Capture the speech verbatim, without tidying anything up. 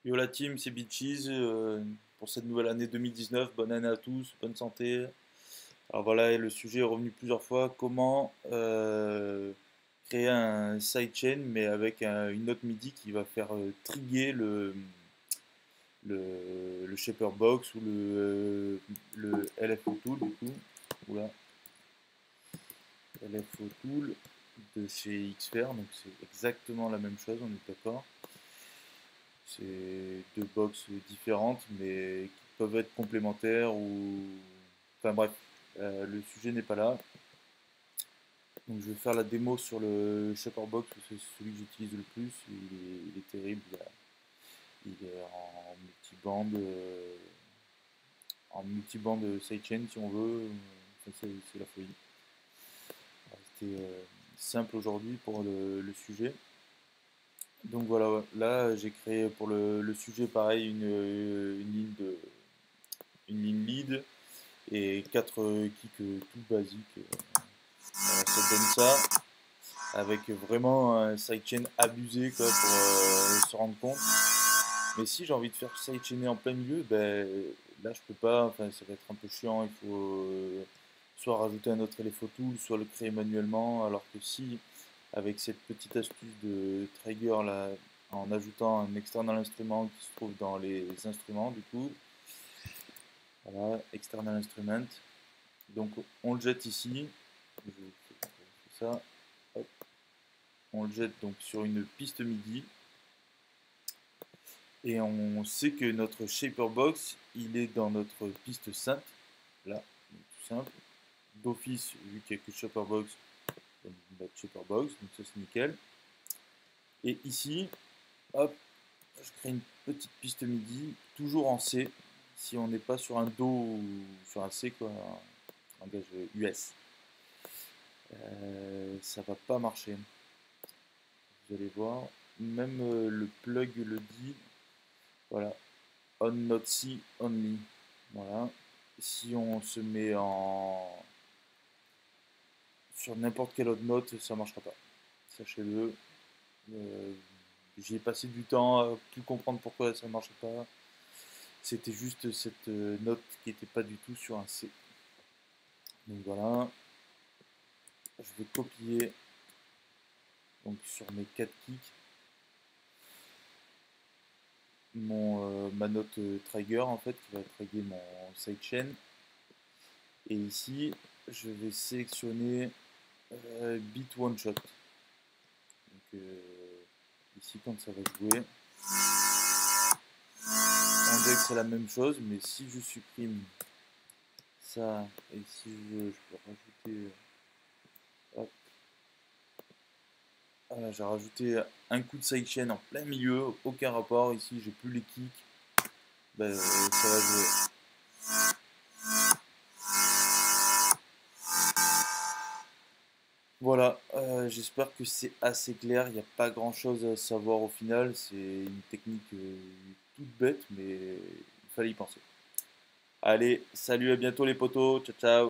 Yo la team, c'est Bitchies euh, pour cette nouvelle année deux mille dix-neuf. Bonne année à tous, bonne santé. Alors voilà, le sujet est revenu plusieurs fois. Comment euh, créer un sidechain mais avec un- une note MIDI qui va faire euh, triguer le, le, le shaper box ou le, euh, le L F O tool du coup. Oula, L F O tool de chez Xfer, donc c'est exactement la même chose, on est d'accord. C'est deux box différentes, mais qui peuvent être complémentaires ou. Enfin bref, euh, le sujet n'est pas là. Donc je vais faire la démo sur le Shopperbox parce que c'est celui que j'utilise le plus. Il est, il est terrible. Il, a- il est en multibande, euh, en multibande sidechain si on veut. Enfin, c'est c'est la folie. On va rester euh, simple aujourd'hui pour le, le sujet. Donc voilà, ouais. Là j'ai créé pour le, le sujet pareil une, une ligne de une ligne lead et quatre euh, kicks euh, tout basiques. euh, Voilà, ça donne ça avec vraiment un sidechain abusé quoi, pour euh, se rendre compte. Mais si j'ai envie de faire sidechainer en plein milieu, ben, là je peux pas, enfin, ça va être un peu chiant. Il faut euh, soit rajouter un autre L F O tool, soit le créer manuellement. Alors que si, avec cette petite astuce de trigger là, en ajoutant un external instrument qui se trouve dans les instruments, du coup, voilà, external instrument. Donc on le jette ici. Je fais ça. Hop. On le jette donc sur une piste MIDI. Et on sait que notre shaper box, il est dans notre piste synth. Là, tout simple. D'office, vu qu'il n'y a que shaper box, on va mettre shaper box. Donc ça c'est nickel. Et ici, hop, je crée une petite piste MIDI, toujours en C. Si on n'est pas sur un Do ou sur un C, quoi, un langage U S, euh, ça va pas marcher. Vous allez voir, même euh, le plug le dit, voilà, on not C only. Voilà. Si on se met en sur n'importe quelle autre note, ça marchera pas. Sachez-le. Euh, J'ai passé du temps à tout comprendre pourquoi ça ne marchait pas. C'était juste cette euh, note qui n'était pas du tout sur un C. Donc voilà. Je vais copier donc sur mes quatre kicks mon, euh, ma note euh, trigger en fait qui va trigger mon sidechain. Et ici, je vais sélectionner euh, Beat One Shot. Donc euh, ici, quand ça va jouer, on dirait que c'est la même chose, mais si je supprime ça et si je, je peux rajouter, hop, voilà, j'ai rajouté un coup de sidechain en plein milieu, aucun rapport. Ici, j'ai plus les kicks, ben, ça va jouer. Voilà, euh, j'espère que c'est assez clair. Il n'y a pas grand chose à savoir au final. C'est une technique euh, toute bête, mais il fallait y penser. Allez, salut, à bientôt les potos. Ciao, ciao.